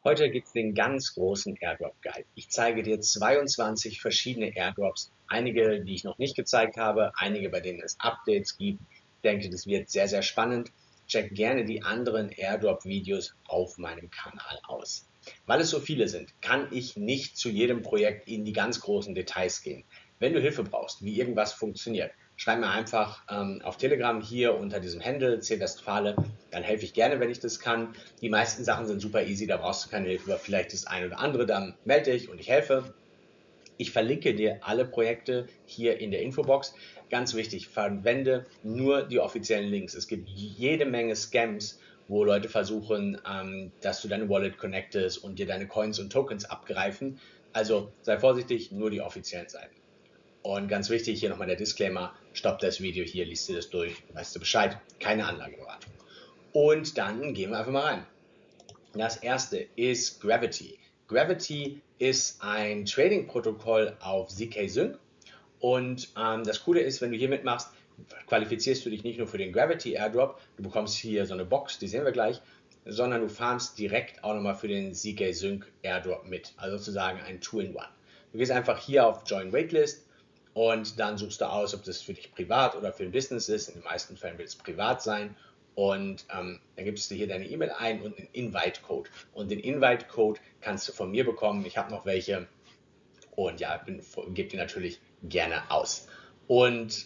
Heute gibt es den ganz großen Airdrop Guide. Ich zeige dir 22 verschiedene Airdrops, einige, die ich noch nicht gezeigt habe, einige, bei denen es Updates gibt. Ich denke, das wird sehr, sehr spannend. Check gerne die anderen Airdrop-Videos auf meinem Kanal aus. Weil es so viele sind, kann ich nicht zu jedem Projekt in die ganz großen Details gehen. Wenn du Hilfe brauchst, wie irgendwas funktioniert, schreib mir einfach auf Telegram hier unter diesem Handle C-Westfale, dann helfe ich gerne, wenn ich das kann. Die meisten Sachen sind super easy, da brauchst du keine Hilfe, aber vielleicht das eine oder andere, dann melde dich und ich helfe. Ich verlinke dir alle Projekte hier in der Infobox. Ganz wichtig, verwende nur die offiziellen Links. Es gibt jede Menge Scams, wo Leute versuchen, dass du deine Wallet connectest und dir deine Coins und Tokens abgreifen. Also sei vorsichtig, nur die offiziellen Seiten. Und ganz wichtig, hier nochmal der Disclaimer, stopp das Video hier, liest dir das durch, weißt du Bescheid, keine Anlageberatung. Und dann gehen wir einfach mal rein. Das erste ist Gravity. Gravity ist ein Trading-Protokoll auf zk-Sync und das Coole ist, wenn du hier mitmachst, qualifizierst du dich nicht nur für den Gravity Airdrop, du bekommst hier so eine Box, die sehen wir gleich, sondern du farmst direkt auch nochmal für den zk-Sync Airdrop mit, also sozusagen ein Two-in-One. Du gehst einfach hier auf Join Waitlist und dann suchst du aus, ob das für dich privat oder für ein Business ist. In den meisten Fällen wird es privat sein. Und dann gibst du hier deine E-Mail ein und einen Invite-Code. Und den Invite-Code kannst du von mir bekommen. Ich habe noch welche und ja, gebe die natürlich gerne aus. Und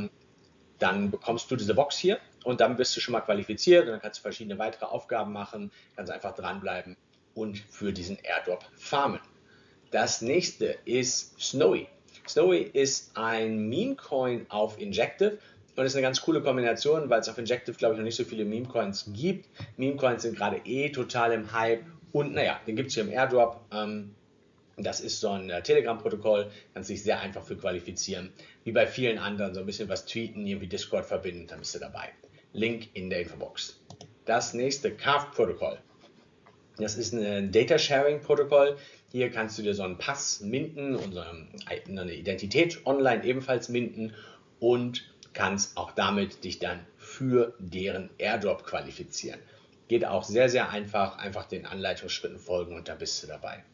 dann bekommst du diese Box hier und dann bist du schon mal qualifiziert und dann kannst du verschiedene weitere Aufgaben machen, kannst einfach dranbleiben und für diesen Airdrop farmen. Das nächste ist Snowy. Snowy ist ein Meme-Coin auf Injective und ist eine ganz coole Kombination, weil es auf Injective, glaube ich, noch nicht so viele Meme-Coins gibt. Meme-Coins sind gerade total im Hype und naja, den gibt es hier im Airdrop. Das ist so ein Telegram-Protokoll, kannst dich sehr einfach für qualifizieren. Wie bei vielen anderen, so ein bisschen was tweeten, irgendwie Discord verbinden, dann bist du dabei. Link in der Infobox. Das nächste, Carve-Protokoll. Das ist ein Data Sharing Protokoll. Hier kannst du dir so einen Pass minden und so eine Identität online ebenfalls minden und kannst auch damit dich dann für deren Airdrop qualifizieren. Geht auch sehr, sehr einfach. Einfach den Anleitungsschritten folgen und da bist du dabei.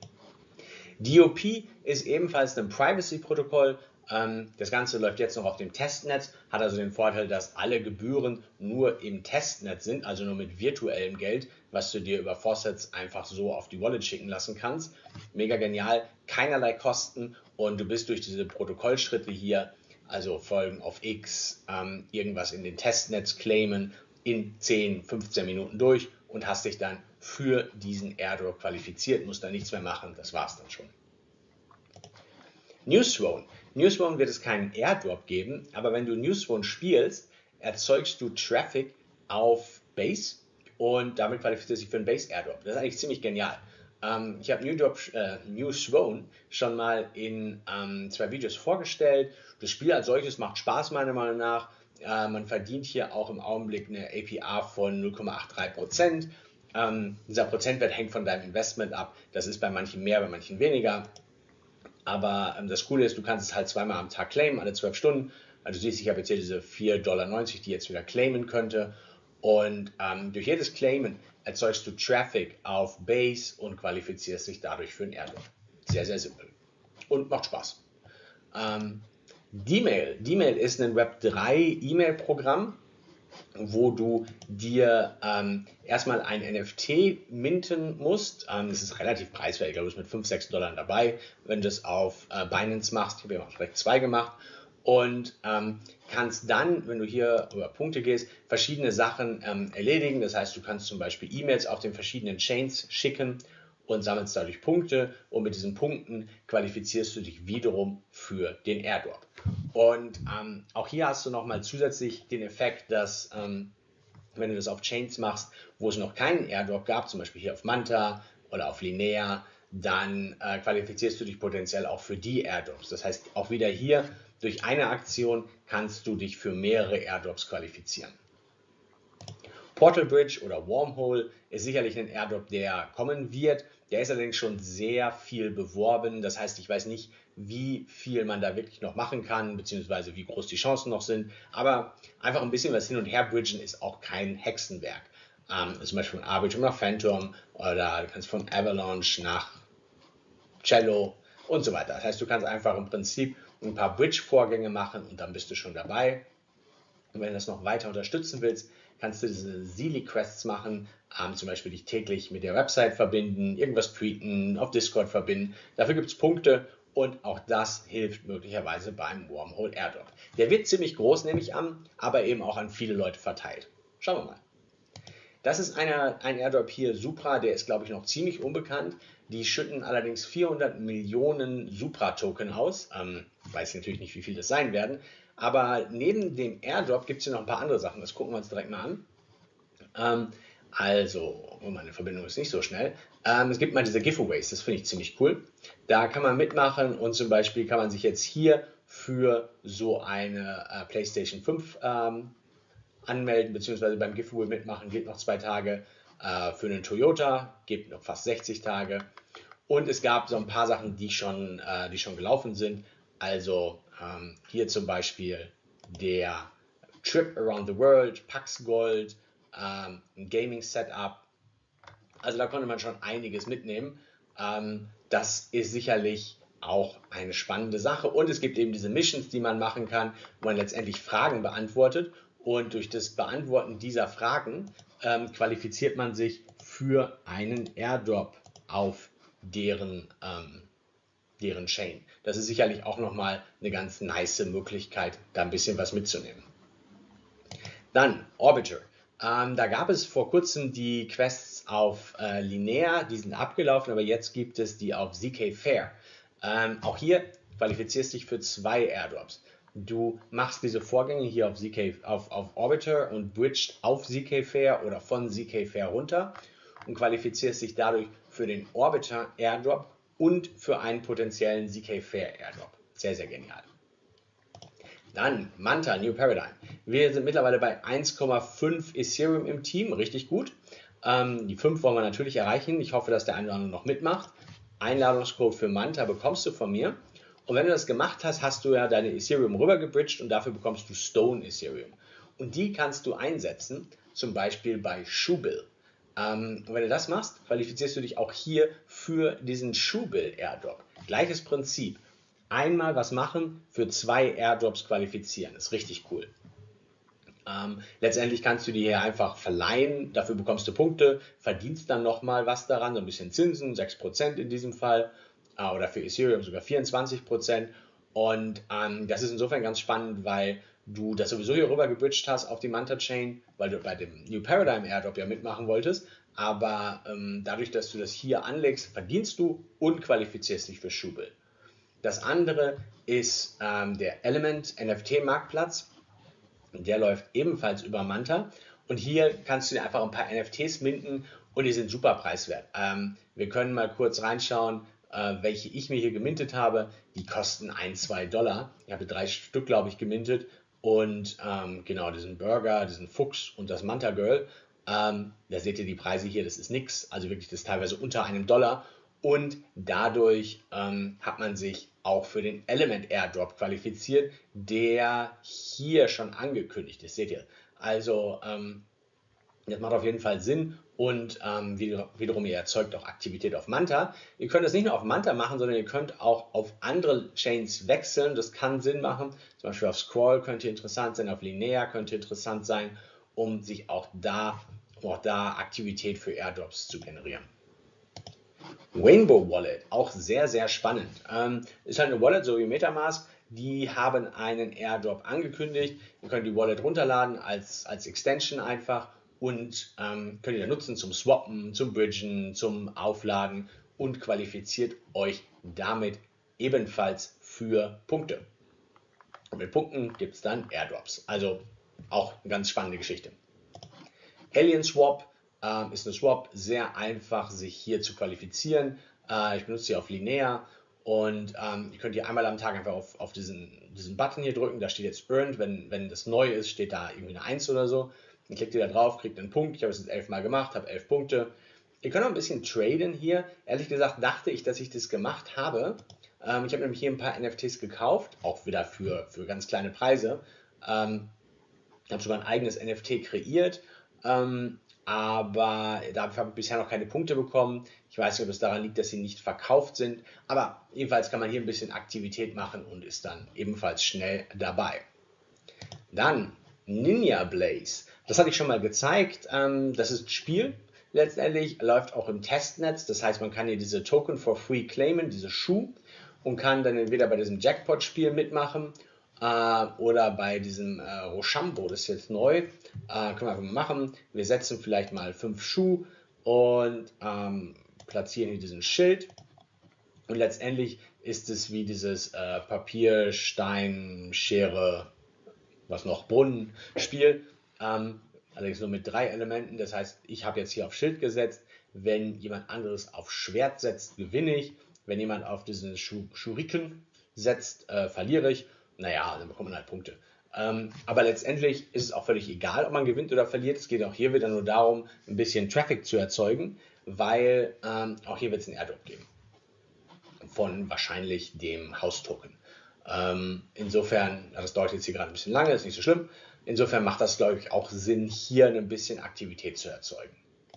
DOP ist ebenfalls ein Privacy-Protokoll. Das Ganze läuft jetzt noch auf dem Testnet, hat also den Vorteil, dass alle Gebühren nur im Testnet sind, also nur mit virtuellem Geld, was du dir über Faucets einfach so auf die Wallet schicken lassen kannst. Mega genial, keinerlei Kosten und du bist durch diese Protokollschritte hier, also Folgen auf X, irgendwas in den Testnets claimen, in 10, 15 Minuten durch und hast dich dann für diesen Airdrop qualifiziert, musst dann nichts mehr machen, das war's dann schon. Newsrone. Newsrone wird es keinen Airdrop geben, aber wenn du Newsrone spielst, erzeugst du Traffic auf Base und damit qualifizierst du dich für einen Base Airdrop. Das ist eigentlich ziemlich genial. Ich habe Newsrone schon mal in 2 Videos vorgestellt. Das Spiel als solches macht Spaß meiner Meinung nach. Man verdient hier auch im Augenblick eine APR von 0,83%. Dieser Prozentwert hängt von deinem Investment ab. Das ist bei manchen mehr, bei manchen weniger. Aber das Coole ist, du kannst es halt zweimal am Tag claimen, alle 12 Stunden. Also du siehst, ich habe jetzt hier diese 4,90 $, die ich jetzt wieder claimen könnte. Und durch jedes Claimen erzeugst du Traffic auf Base und qualifizierst dich dadurch für einen Airdrop. Sehr, sehr simpel. Und macht Spaß. D-Mail. D-Mail ist ein Web3 E-Mail-Programm, wo du dir erstmal ein NFT minten musst. Das ist relativ preiswert, ich glaube, du bist mit 5, 6 Dollar dabei, wenn du es auf Binance machst. Ich habe ja auch direkt 2 gemacht. Und kannst dann, wenn du hier über Punkte gehst, verschiedene Sachen erledigen. Das heißt, du kannst zum Beispiel E-Mails auf den verschiedenen Chains schicken und sammelst dadurch Punkte und mit diesen Punkten qualifizierst du dich wiederum für den Airdrop. Und auch hier hast du nochmal zusätzlich den Effekt, dass wenn du das auf Chains machst, wo es noch keinen Airdrop gab, zum Beispiel hier auf Manta oder auf Linear, dann qualifizierst du dich potenziell auch für die Airdrops. Das heißt, auch wieder hier durch eine Aktion kannst du dich für mehrere Airdrops qualifizieren. Portal Bridge oder Wormhole ist sicherlich ein Airdrop, der kommen wird. Der ist allerdings schon sehr viel beworben. Das heißt, ich weiß nicht, wie viel man da wirklich noch machen kann, beziehungsweise wie groß die Chancen noch sind. Aber einfach ein bisschen was hin und her bridgen ist auch kein Hexenwerk. zum Beispiel von Arbitrum nach Phantom oder du kannst von Avalanche nach Cello und so weiter. Das heißt, du kannst einfach im Prinzip ein paar Bridge-Vorgänge machen und dann bist du schon dabei. Und wenn du das noch weiter unterstützen willst, kannst du diese Sealy-Quests machen, zum Beispiel dich täglich mit der Website verbinden, irgendwas tweeten, auf Discord verbinden. Dafür gibt es Punkte und auch das hilft möglicherweise beim Wormhole Airdrop. Der wird ziemlich groß, nehme ich an, aber eben auch an viele Leute verteilt. Schauen wir mal. Das ist ein Airdrop hier, Supra, der ist, glaube ich, noch ziemlich unbekannt. Die schütten allerdings 400 Millionen Supra-Token aus. Weiß natürlich nicht, wie viel das sein werden. Aber neben dem Airdrop gibt es hier noch ein paar andere Sachen. Das gucken wir uns direkt mal an. Oh, meine Verbindung ist nicht so schnell. Es gibt mal diese Giveaways, das finde ich ziemlich cool. Da kann man mitmachen und zum Beispiel kann man sich jetzt hier für so eine PlayStation 5 anmelden, beziehungsweise beim Giveaway mitmachen, geht noch 2 Tage. Für einen Toyota geht noch fast 60 Tage. Und es gab so ein paar Sachen, die schon gelaufen sind. Also hier zum Beispiel der Trip Around the World, Pax Gold, ein Gaming Setup. Also da konnte man schon einiges mitnehmen. Das ist sicherlich auch eine spannende Sache. Und es gibt eben diese Missions, die man machen kann, wo man letztendlich Fragen beantwortet. Und durch das Beantworten dieser Fragen qualifiziert man sich für einen Airdrop auf deren Chain. Das ist sicherlich auch nochmal eine ganz nice Möglichkeit, da ein bisschen was mitzunehmen. Dann Orbiter. Da gab es vor kurzem die Quests auf Linear, die sind abgelaufen, aber jetzt gibt es die auf ZK Fair. Auch hier qualifizierst du dich für 2 Airdrops. Du machst diese Vorgänge hier auf Orbiter und bridged auf ZK Fair oder von ZK Fair runter und qualifizierst dich dadurch für den Orbiter Airdrop und für einen potenziellen ZK Fair Airdrop. Sehr, sehr genial. Dann Manta, New Paradigm. Wir sind mittlerweile bei 1,5 Ethereum im Team, richtig gut. Die 5 wollen wir natürlich erreichen. Ich hoffe, dass der eine oder andere noch mitmacht. Einladungscode für Manta bekommst du von mir. Und wenn du das gemacht hast, hast du ja deine Ethereum rübergebridged und dafür bekommst du Stone Ethereum. Und die kannst du einsetzen, zum Beispiel bei Shubil. Und wenn du das machst, qualifizierst du dich auch hier für diesen Shubil Airdrop. Gleiches Prinzip. Einmal was machen, für 2 Airdrops qualifizieren. Das ist richtig cool. Letztendlich kannst du die hier einfach verleihen, dafür bekommst du Punkte, verdienst dann nochmal was daran, so ein bisschen Zinsen, 6% in diesem Fall, oder für Ethereum sogar 24%. Und das ist insofern ganz spannend, weil du das sowieso hier rüber gebridged hast auf die Manta Chain, weil du bei dem New Paradigm Airdrop ja mitmachen wolltest. Aber dadurch, dass du das hier anlegst, verdienst du und qualifizierst dich für Shubil. Das andere ist der Element NFT Marktplatz. Der läuft ebenfalls über Manta. Und hier kannst du dir einfach ein paar NFTs minten und die sind super preiswert. Wir können mal kurz reinschauen, welche ich mir hier gemintet habe. Die kosten 1, 2 Dollar. Ich habe 3 Stück, glaube ich, gemintet. Und genau, diesen Burger, diesen Fuchs und das Manta Girl. Da seht ihr die Preise hier, das ist nix. Also wirklich, das ist teilweise unter einem Dollar. Und dadurch hat man sich auch für den Element Airdrop qualifiziert, der hier schon angekündigt ist. Seht ihr? Also das macht auf jeden Fall Sinn und wiederum ihr erzeugt auch Aktivität auf Manta. Ihr könnt das nicht nur auf Manta machen, sondern ihr könnt auch auf andere Chains wechseln. Das kann Sinn machen. Zum Beispiel auf Scroll könnte interessant sein, auf Linear könnte interessant sein, um sich auch da Aktivität für Airdrops zu generieren. Rainbow Wallet, auch sehr, sehr spannend. Ist halt eine Wallet, so wie Metamask. Die haben einen Airdrop angekündigt. Ihr könnt die Wallet runterladen als Extension einfach und könnt ihr nutzen zum Swappen, zum Bridgen, zum Aufladen und qualifiziert euch damit ebenfalls für Punkte. Und mit Punkten gibt es dann Airdrops. Also auch eine ganz spannende Geschichte. Alien Swap ist eine Swap, sehr einfach sich hier zu qualifizieren. Ich benutze sie auf Linear und ihr könnt hier einmal am Tag einfach auf diesen Button hier drücken, da steht jetzt Earned, wenn das neu ist, steht da irgendwie eine 1 oder so. Dann klickt ihr da drauf, kriegt einen Punkt, ich habe es jetzt 11 Mal gemacht, habe 11 Punkte. Ihr könnt auch ein bisschen traden hier. Ehrlich gesagt dachte ich, dass ich das gemacht habe. Ich habe nämlich hier ein paar NFTs gekauft, auch wieder für ganz kleine Preise. Ich habe sogar ein eigenes NFT kreiert aber dafür habe ich bisher noch keine Punkte bekommen. Ich weiß nicht, ob es daran liegt, dass sie nicht verkauft sind, aber jedenfalls kann man hier ein bisschen Aktivität machen und ist dann ebenfalls schnell dabei. Dann Ninja Blaze. Das hatte ich schon mal gezeigt. Das ist ein Spiel. Letztendlich läuft auch im Testnetz. Das heißt, man kann hier diese Token for free claimen, diese Schuh, und kann dann entweder bei diesem Jackpot-Spiel mitmachen oder bei diesem Rochambeau, das ist jetzt neu. Können wir einfach mal machen. Wir setzen vielleicht mal 5 Schuh und platzieren hier diesen Schild. Und letztendlich ist es wie dieses Papier, Stein, Schere, was noch, Brunnen-Spiel. Allerdings nur mit 3 Elementen. Das heißt, ich habe jetzt hier auf Schild gesetzt. Wenn jemand anderes auf Schwert setzt, gewinne ich. Wenn jemand auf diesen Schuriken setzt, verliere ich. Naja, dann bekommt man halt Punkte. Aber letztendlich ist es auch völlig egal, ob man gewinnt oder verliert. Es geht auch hier wieder nur darum, ein bisschen Traffic zu erzeugen, weil auch hier wird es einen Airdrop geben. Von wahrscheinlich dem Haustoken. Insofern, das dauert jetzt hier gerade ein bisschen lange, ist nicht so schlimm. Insofern macht das, glaube ich, auch Sinn, hier ein bisschen Aktivität zu erzeugen.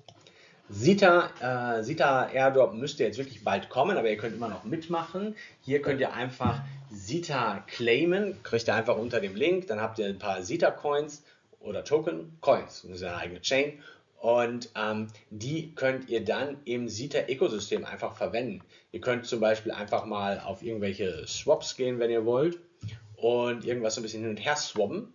Sita Airdrop müsste jetzt wirklich bald kommen, aber ihr könnt immer noch mitmachen. Hier könnt ihr einfach Sita claimen, kriegt ihr einfach unter dem Link, dann habt ihr ein paar Sita Coins oder Token, Coins, das ist eine eigene Chain, und die könnt ihr dann im Sita-Ökosystem einfach verwenden. Ihr könnt zum Beispiel einfach mal auf irgendwelche Swaps gehen, wenn ihr wollt, und irgendwas so ein bisschen hin und her swappen.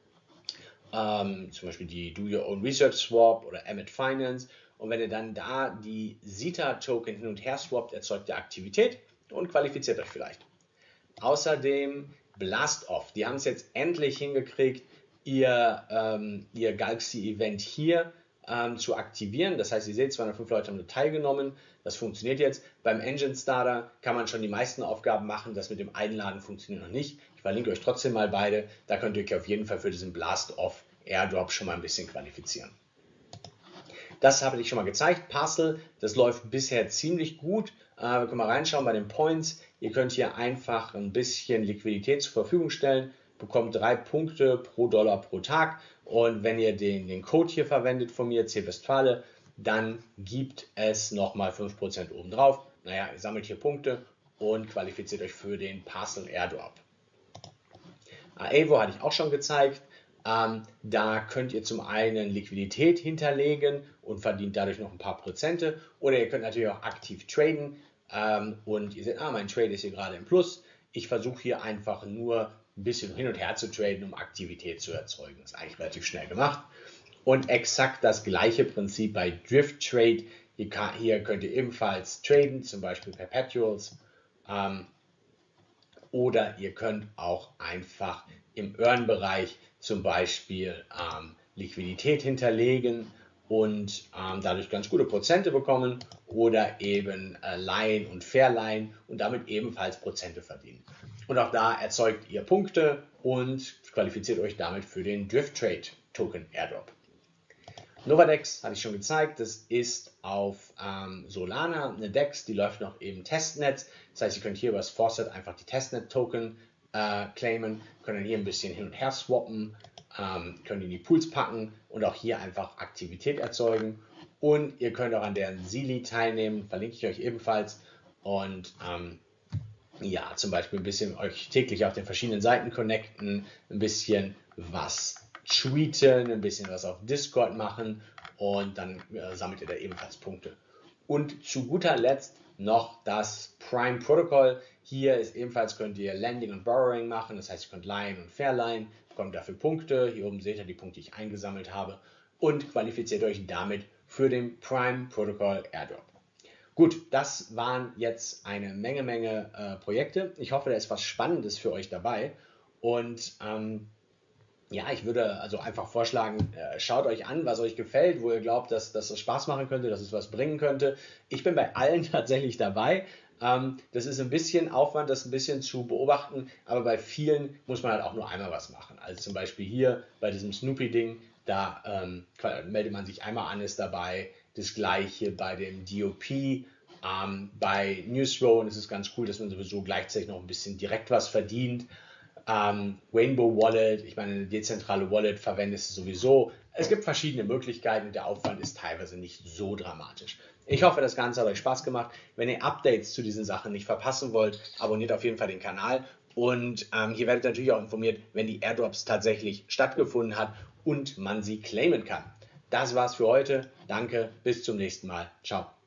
Zum Beispiel die Do Your Own Research Swap oder Emmet Finance. Und wenn ihr dann da die Sita-Token hin und her swappt, erzeugt ihr Aktivität und qualifiziert euch vielleicht. Außerdem Blast-Off. Die haben es jetzt endlich hingekriegt, ihr Galaxy-Event hier zu aktivieren. Das heißt, ihr seht, 205 Leute haben teilgenommen. Das funktioniert jetzt. Beim Engine Starter kann man schon die meisten Aufgaben machen. Das mit dem Einladen funktioniert noch nicht. Ich verlinke euch trotzdem mal beide. Da könnt ihr euch auf jeden Fall für diesen Blast-Off Airdrop schon mal ein bisschen qualifizieren. Das habe ich schon mal gezeigt. Parcel, das läuft bisher ziemlich gut. Wir können mal reinschauen bei den Points. Ihr könnt hier einfach ein bisschen Liquidität zur Verfügung stellen, bekommt 3 Punkte pro Dollar pro Tag. Und wenn ihr den Code hier verwendet von mir, CWestfale, dann gibt es nochmal 5% obendrauf. Naja, ihr sammelt hier Punkte und qualifiziert euch für den Parcel Airdrop. Aevo hatte ich auch schon gezeigt. Da könnt ihr zum einen Liquidität hinterlegen und verdient dadurch noch ein paar Prozente. Oder ihr könnt natürlich auch aktiv traden. Und ihr seht, mein Trade ist hier gerade im Plus. Ich versuche hier einfach nur ein bisschen hin und her zu traden, um Aktivität zu erzeugen. Das ist eigentlich relativ schnell gemacht. Und exakt das gleiche Prinzip bei Drift Trade. Hier könnt ihr ebenfalls traden, zum Beispiel Perpetuals. Oder ihr könnt auch einfach im Earn-Bereich zum Beispiel Liquidität hinterlegen und dadurch ganz gute Prozente bekommen oder eben leihen und verleihen und damit ebenfalls Prozente verdienen. Und auch da erzeugt ihr Punkte und qualifiziert euch damit für den Drift Trade Token Airdrop. Novadex hatte ich schon gezeigt, das ist auf Solana eine DEX, die läuft noch im Testnetz. Das heißt, ihr könnt hier über das Faucet einfach die Testnet-Token claimen, könnt dann hier ein bisschen hin und her swappen, könnt in die Pools packen und auch hier einfach Aktivität erzeugen. Und ihr könnt auch an deren Sili teilnehmen, verlinke ich euch ebenfalls. Und ja, zum Beispiel ein bisschen euch täglich auf den verschiedenen Seiten connecten, ein bisschen was tweeten, ein bisschen was auf Discord machen und dann sammelt ihr da ebenfalls Punkte. Und zu guter Letzt noch das Prime Protocol. Hier ist ebenfalls, könnt ihr Lending und Borrowing machen, das heißt, ihr könnt leihen und verleihen, bekommt dafür Punkte. Hier oben seht ihr die Punkte, die ich eingesammelt habe und qualifiziert euch damit für den Prime Protocol Airdrop. Gut, das waren jetzt eine Menge Projekte. Ich hoffe, da ist was Spannendes für euch dabei. Und ja, ich würde also einfach vorschlagen, schaut euch an, was euch gefällt, wo ihr glaubt, dass das Spaß machen könnte, dass es was bringen könnte. Ich bin bei allen tatsächlich dabei. Das ist ein bisschen Aufwand, das ein bisschen zu beobachten, aber bei vielen muss man halt auch nur einmal was machen. Also zum Beispiel hier bei diesem Snoopy-Ding, da meldet man sich einmal an, ist dabei. Das gleiche bei dem DOP. Bei Newsrow ist es ganz cool, dass man sowieso gleichzeitig noch ein bisschen direkt was verdient. Rainbow Wallet, ich meine, eine dezentrale Wallet verwendest du sowieso. Es gibt verschiedene Möglichkeiten, der Aufwand ist teilweise nicht so dramatisch. Ich hoffe, das Ganze hat euch Spaß gemacht. Wenn ihr Updates zu diesen Sachen nicht verpassen wollt, abonniert auf jeden Fall den Kanal. Und hier werdet ihr natürlich auch informiert, wenn die Airdrops tatsächlich stattgefunden hat und man sie claimen kann. Das war's für heute. Danke, bis zum nächsten Mal. Ciao.